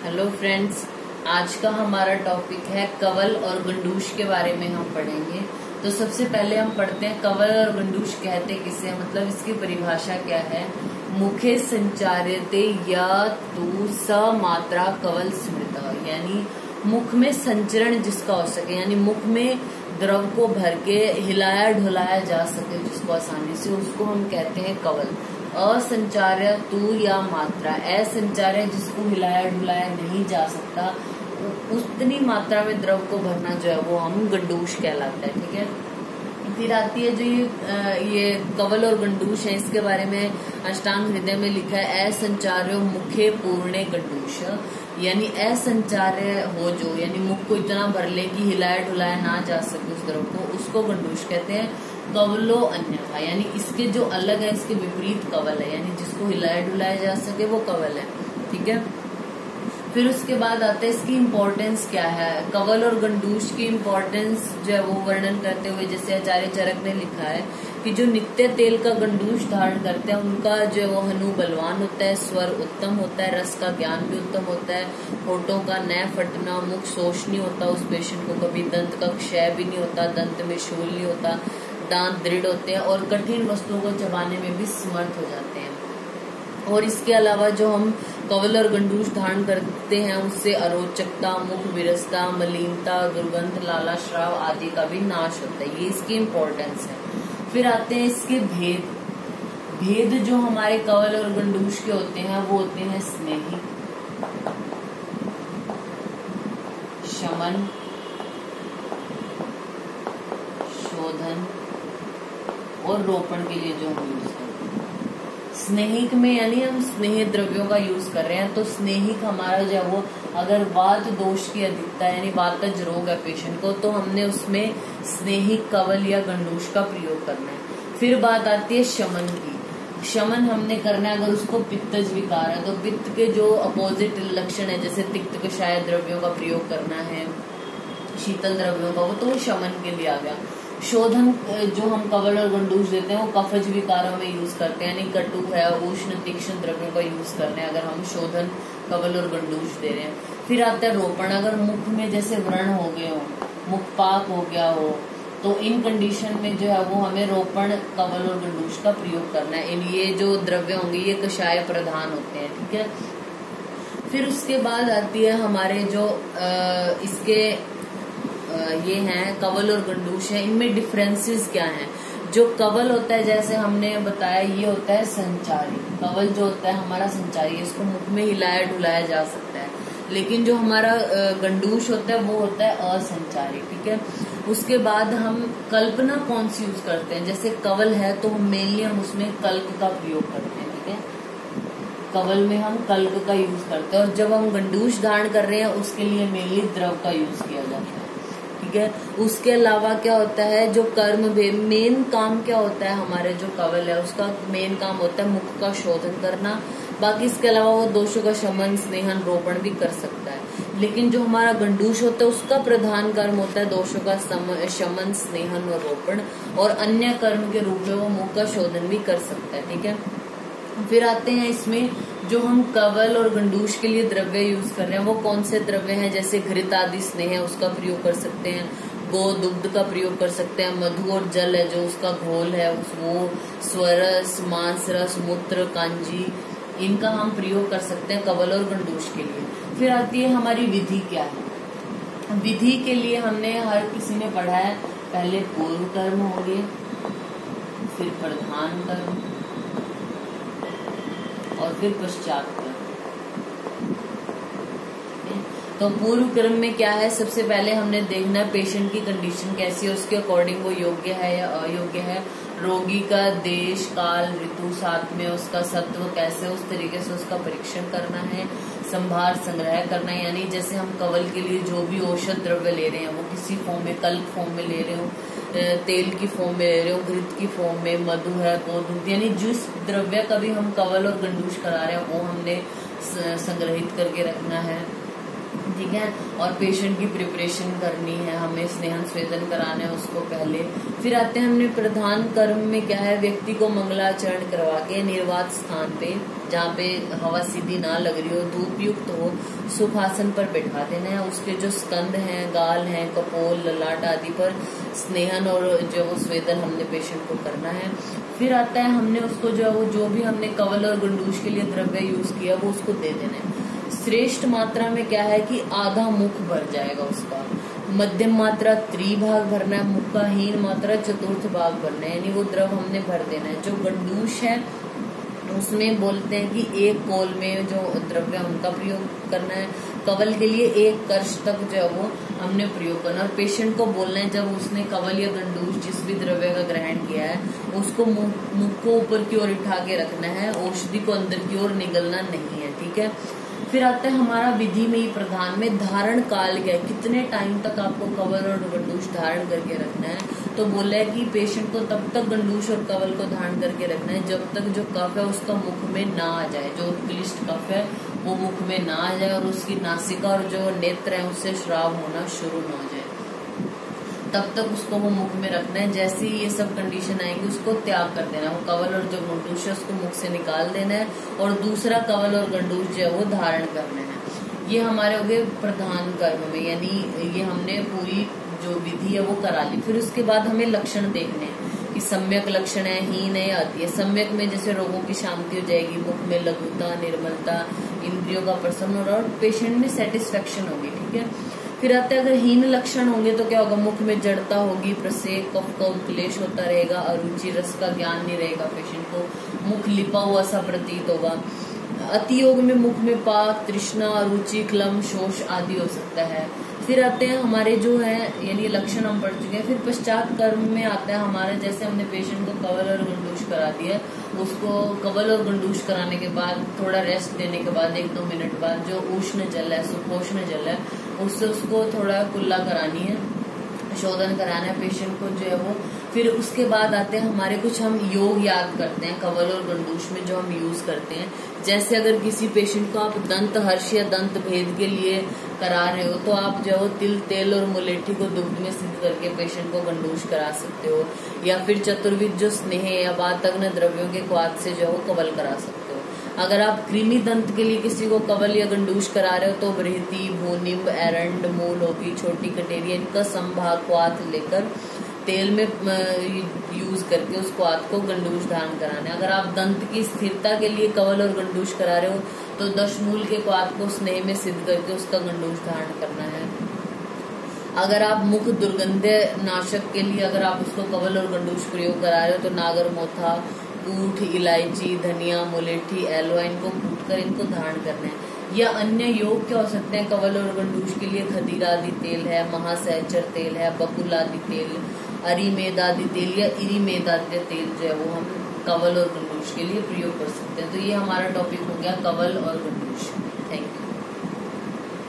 Hello friends, आज का हमारा टॉपिक है कवल और गंडूश के बारे में हम पढ़ेंगे। तो सबसे पहले हम पढ़ते हैं कवल और गंडूश कहते किसे, मतलब इसकी परिभाषा क्या है। मुखे संचार्यते या तु समात्रा कवल स्मृता, यानी मुख में संचरण जिसका हो सके, यानी मुख में द्रव को भर के हिलाया ढुलाया जा सके जिसको आसानी से, उसको हम कहते हैं कवल। असंचार्य तु या मात्रा, असंचार्य जिसको हिलाया ढुलाया नहीं जा सकता, उतनी मात्रा में द्रव को भरना जो है वो हम गंडूश कहलाता है। ठीक है, फिर आती है जो ये कवल और गंडूश है, इसके बारे में अष्टांग हृदय में लिखा है असंचार्यो मुखे पूर्णे गंडूश, यानी असंचार्य हो जो, यानी मुख को इतना भर ले कि हिलाया ढुलाया ना जा सके उस द्रव को, उसको गंडूश कहते हैं। कवलो अन्यथा, यानी इसके जो अलग है, इसके विपरीत कवल है, यानी जिसको हिलाया ढुलाया जा सके वो कवल है। ठीक है, फिर उसके बाद आता है इसकी इम्पोर्टेंस क्या है। कवल और गंडूश की इम्पोर्टेंस जो है वो वर्णन करते हुए जैसे आचार्य चरक ने लिखा है कि जो नित्य तेल का गंडूश धारण करते हैं उनका जो है वो हनु बलवान होता है, स्वर उत्तम होता है, रस का ज्ञान भी उत्तम होता है, होठों का न फटना, मुख शोष नहीं होता उस पेशेंट को, कभी दंत का क्षय भी नहीं होता, दंत में शूल नहीं होता, दांत दृढ़ होते हैं और कठिन वस्तुओं को चबाने में भी समर्थ हो जाते हैं। और इसके अलावा जो हम कवल और गंडूश धारण करते हैं उससे अरोचकता, मुख विरसता, मलिनता, दुर्गंध, लाला श्राव आदि का भी नाश होता है। ये इसकी इम्पोर्टेंस है। फिर आते हैं इसके भेद जो हमारे कवल और गंडूश के होते हैं वो होते हैं स्नेही, शमन, शोधन और रोपण के लिए जो हम यूज करते हैं। स्नेहिक में यानी हम स्नेह द्रव्यों का यूज कर रहे हैं, तो स्नेहिक हमारा जो है वो अगर वात दोष की अधिकता यानी वातज रोग है पेशेंट को, तो हमने उसमें स्नेहिक कवल या गंडूश का प्रयोग करना है। फिर बात आती है शमन की। शमन हमने करना है अगर उसको पित्तज विकार है, तो पित्त के जो अपोजिट लक्षण है जैसे तिक्त कषाय द्रव्यों का प्रयोग करना है, शीतल द्रव्यों का, वो तो वो शमन के लिए आ गया। शोधन जो हम कवल और गंडूश देते हैं वो कफज विकारों में यूज करते हैं, यानी कटु है, उष्ण तीक्ष्ण द्रव्यों का यूज करने हैं अगर हम शोधन कवल और गंडूश दे रहे हैं। फिर आता है रोपण, अगर मुख में जैसे व्रण हो गए हो, मुखपाक हो गया हो, तो इन कंडीशन में जो है वो हमें रोपण कवल और गंडूश का प्रयोग करना है। इन ये जो द्रव्य होंगे ये कषाय प्रधान होते हैं। ठीक है, फिर उसके बाद आती है हमारे जो इसके ये हैं कवल और गंडूश है, इनमें डिफरेंसेस क्या हैं। जो कवल होता है जैसे हमने बताया ये होता है संचारी, कवल जो होता है हमारा संचारी, इसको मुख में हिलाया ढुलाया जा सकता है। लेकिन जो हमारा गंडूश होता है वो होता है असंचारी। ठीक है, उसके बाद हम कल्पना कौन सी यूज करते हैं, जैसे कवल है तो मेनली हम उसमें कल्क का प्रयोग करते हैं। ठीक है, कवल में हम कल्क का यूज करते हैं, और जब हम गंडूश धारण कर रहे हैं उसके लिए मेनली द्रव का यूज किया जाता है। ठीक है, उसके अलावा क्या होता है जो कर्म मेन काम क्या होता है, हमारे जो कवल है उसका मेन काम होता है मुख का शोधन करना। बाकी इसके अलावा वो दोषों का शमन, स्नेहन, रोपण भी कर सकता है। लेकिन जो हमारा गंडूश होता है उसका प्रधान कर्म होता है दोषों का शमन, स्नेहन और रोपण, और अन्य कर्म के रूप में वो मुख का शोधन भी कर सकता है। ठीक है, फिर आते हैं इसमें जो हम कवल और गंडूश के लिए द्रव्य यूज कर रहे हैं वो कौन से द्रव्य हैं, जैसे घृत आदि स्नेह है उसका प्रयोग कर सकते हैं, गो दुग्ध का प्रयोग कर सकते हैं, मधु और जल है जो उसका घोल है वो, स्वरस, मांस रस, मूत्र, कांजी, इनका हम प्रयोग कर सकते हैं कवल और गंडूश के लिए। फिर आती है हमारी विधि क्या है। विधि के लिए हमने हर किसी ने पढ़ा है, पहले पूर्व कर्म होंगे, फिर प्रधान कर्म और फिर पश्चात कर्म। तो पूर्व कर्म में क्या है, सबसे पहले हमने देखना है पेशेंट की कंडीशन कैसी है, उसके अकॉर्डिंग वो योग्य है या अयोग्य है, रोगी का देश काल ऋतु साथ में उसका सत्व कैसे, उस तरीके से उसका परीक्षण करना है, संभार संग्रह करना है, यानी जैसे हम कवल के लिए जो भी औषध द्रव्य ले रहे हैं वो किसी फॉर्म में, कल्क फॉर्म में ले रहे हो, तेल की फॉर्म में ले रहे हो, घृत की फॉर्म में, मधु है, गोदूध, यानी जिस द्रव्य का भी हम कवल और गंडूश करा रहे हैं वो हमने संग्रहित करके रखना है। ठीक है। और पेशेंट की प्रिपरेशन करनी है, हमें स्नेहन स्वेदन कराना है उसको पहले। फिर आते हैं हमने प्रधान कर्म में क्या है, व्यक्ति को मंगलाचरण करवा के निर्वात स्थान पे, जहाँ पे हवा सीधी ना लग रही हो, धूप युक्त हो, सुखासन पर बैठा देना है। उसके जो स्कंद हैं, गाल हैं, कपोल, ललाट आदि पर स्नेहन और जो वो स्वेदन हमने पेशेंट को करना है। फिर आता है हमने उसको जो भी हमने कवल और गंडूश के लिए द्रव्य यूज किया वो उसको दे देना है। श्रेष्ठ मात्रा में क्या है कि आधा मुख भर जाएगा उसका, मध्यम मात्रा त्रिभाग भरना है, मुख का हीन मात्रा चतुर्थ भाग भरना है, यानी वो द्रव हमने भर देना है। जो गंडूश है उसमें बोलते हैं कि एक कोल में जो द्रव्य उनका प्रयोग करना है, कवल के लिए एक कर्ष तक जो है वो हमने प्रयोग करना है। और पेशेंट को बोलना है जब उसने कवल या गंडूश जिस भी द्रव्य का ग्रहण किया है उसको मुख को ऊपर की ओर उठा के रखना है, औषधि को अंदर की ओर निगलना नहीं है, ठीक है। फिर आता है हमारा विधि में ही प्रधान में धारण काल क्या है, कितने टाइम तक आपको कवल और गंडूश धारण करके रखना है। तो बोला है कि पेशेंट को तब तक गंडूश और कवल को धारण करके रखना है जब तक जो कफ है उसका मुख में ना आ जाए, जो क्लिष्ट कफ है वो मुख में ना आ जाए और उसकी नासिका और जो नेत्र है उससे श्राव होना शुरू न हो जाए, तब तक उसको वो मुख में रखना है। जैसे ही ये सब कंडीशन आएंगी उसको त्याग कर देना है, वो कवल और जो गंडूश है उसको मुख से निकाल देना है और दूसरा कवल और गंडूश जो है वो धारण करना है। ये हमारे हो गए प्रधान कर्म में, यानी ये हमने पूरी जो विधि है वो करा ली। फिर उसके बाद हमें लक्षण देखने हैं कि सम्यक लक्षण है, हीन है, आती है। सम्यक में जैसे रोगों की शांति हो जाएगी, मुख में लघुता, निर्मलता, इंद्रियों का प्रसन्न और पेशेंट में सेटिस्फेक्शन होगी, ठीक है। फिर आते हैं अगर हीन लक्षण होंगे तो क्या होगा, मुख में जड़ता होगी, प्रसेक, कफ का उद्क्लेश होता रहेगा, अरुचि, रस का ज्ञान नहीं रहेगा पेशेंट को, मुख लिपा हुआ सा प्रतीत होगा। अति योग में मुख में पाक, तृष्णा, अरुचि, क्लम, शोष आदि हो सकता है। फिर आते हैं हमारे जो है यानी लक्षण हम पढ़ चुके हैं। फिर पश्चात कर्म में आता है हमारे, जैसे हमने पेशेंट को कवल और गंडूश करा दिया, उसको कवल और गंडूश कराने के बाद थोड़ा रेस्ट देने के बाद 1-2 मिनट बाद जो उष्ण जल है, सुपोष्ण जल है, उससे उसको थोड़ा कुल्ला करानी है, शोधन कराना है पेशेंट को जो है वो। फिर उसके बाद आते हैं हमारे कुछ हम योग याद करते हैं कवल और गंडूश में जो हम यूज करते हैं। जैसे अगर किसी पेशेंट को आप दंत हर्ष या दंत भेद के लिए करा रहे हो तो आप जो है तिल, तेल और मुलेठी को दुग्ध में सिद्ध करके पेशेंट को गंडूश करा सकते हो, या फिर चतुर्विध जो स्नेह या वातग्न द्रव्यों के क्वाथ से जो है वो कवल करा सकते हो। अगर आप कृमि दंत के लिए किसी को कवल या गंडूश करा रहे हो तो बृहति, भूनिम्ब, एरंड, मूल होगी, छोटी कटेरी, इनका संभाग क्वाथ लेकर तेल में यूज करके उस क्वाथ को गंडूश धारण कराना है। अगर आप दंत की स्थिरता के लिए कवल और गंडूश करा रहे हो तो दशमूल के क्वाथ को स्नेह में सिद्ध करके उसका गंडूश धारण करना है। अगर आप मुख दुर्गंध नाशक के लिए अगर आप उसको कवल और गंडूश प्रयोग करा रहे हो तो नागर मोथा, ऊठ, इलायची, धनिया, मुलेठी, एलोआ, इनको कूटकर इनको धारण करना है। या अन्य योग क्या हो सकते हैं कवल और गंडूश के लिए, खदीरा आदि तेल है, महासहचर तेल है, बकुल आदि तेल, अरिमेद आदि तेल या इरिमेद आदि तेल जो है वो हम कवल और गंडूश के लिए प्रयोग कर सकते हैं। तो ये हमारा टॉपिक हो गया कवल और गंडूश। Thank you.